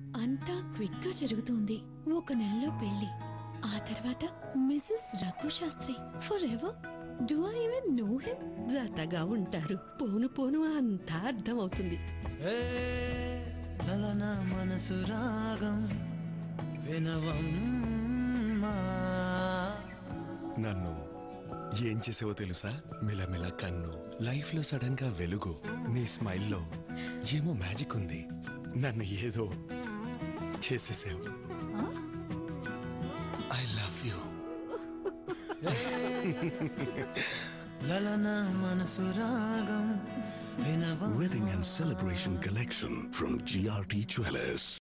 అంతా క్విక్ గా జరుగుతుంది. ఒక నెలలో పెళ్లి, ఆ తర్వాత Mrs Raghu Shastri for ever. Do I even know him? జతగా ఉంటారు. పోను పోను అంతా అర్థమవుతుంది. మనసు రాగం వినవమ్మా. నన్ను ఏం చేసావో తెలుసా? మెలమెల కన్ను, లైఫ్ లో సడన్ గా వెలుగు. నీ స్మైల్లో ఏమో మ్యాజిక్ ఉంది. నన్ను ఏదో చేసేసావు. I love you. లలనా మనసు రాగం వినవమ్మా. Wedding and celebration collection from GRT Jewelers.